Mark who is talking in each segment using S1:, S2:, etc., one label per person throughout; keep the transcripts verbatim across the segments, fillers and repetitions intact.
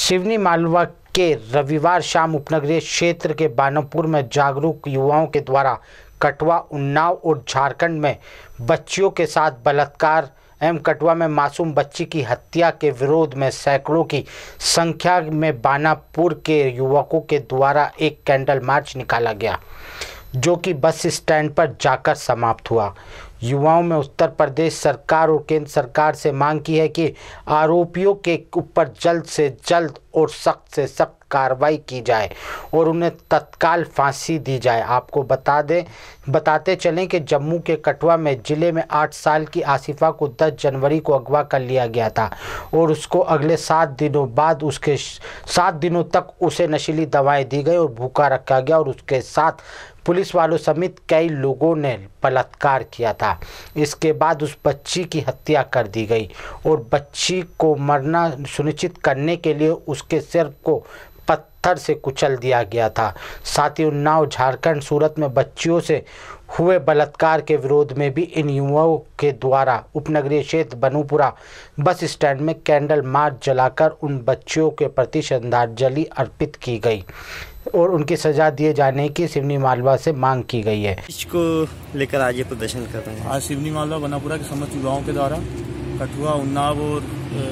S1: सिवनी मालवा के रविवार शाम उपनगरीय क्षेत्र के बानोपुर में जागरूक युवाओं के द्वारा कठुआ, उन्नाव और झारखंड में बच्चियों के साथ बलात्कार एवं कठुआ में मासूम बच्ची की हत्या के विरोध में सैकड़ों की संख्या में बानापुर के युवकों के द्वारा एक कैंडल मार्च निकाला गया, जो कि बस स्टैंड पर जाकर समाप्त हुआ। युवाओं में उत्तर प्रदेश सरकार और केंद्र सरकार से मांग की है कि आरोपियों के ऊपर जल्द से जल्द और सख्त से सख्त कार्रवाई की जाए और उन्हें तत्काल फांसी दी जाए। आपको बता दें बताते चलें कि जम्मू के कठुआ में जिले में आठ साल की आसिफा को दस जनवरी को अगवा कर लिया गया था और उसको अगले सात दिनों बाद उसके सात दिनों तक उसे नशीली दवाएं दी गई और भूखा रखा गया और उसके साथ पुलिस वालों समेत कई लोगों ने बलात्कार किया था। इसके बाद उस बच्ची की हत्या कर दी गई और बच्ची को मरना सुनिश्चित करने के लिए उसके सिर को पत्थर से कुचल दिया गया था। साथ ही उन्नाव, झारखंड, सूरत में बच्चियों से हुए बलात्कार के विरोध में भी इन युवाओं के द्वारा उपनगरीय क्षेत्र बनूपुरा बस स्टैंड में कैंडल मार्च जलाकर उन बच्चियों के प्रति श्रद्धांजलि अर्पित की गई और उनकी सजा दिए जाने की सिवनी मालवा से मांग की गई है।
S2: इसको लेकर आज ये प्रदर्शन कर रहे हैं।
S3: आज सिवनी मालवा बनापुरा के समस्त युवाओं के द्वारा कठुआ, उन्नाव और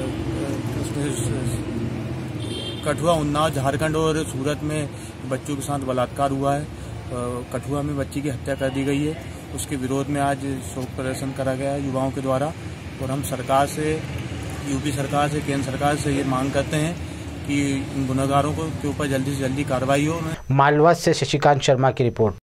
S3: कठुआ, उन्नाव, झारखंड और सूरत में बच्चों के साथ बलात्कार हुआ है। कठुआ में बच्ची की हत्या कर दी गई है, उसके विरोध में आज शोक प्रदर्शन करा गया है युवाओं के द्वारा। और हम सरकार से, यूपी सरकार से, केंद्र सरकार से ये मांग करते हैं कि इन गुनहगारों को के ऊपर जल्दी से जल्दी कार्रवाई हो।
S1: मालवा से शशिकांत शर्मा की रिपोर्ट।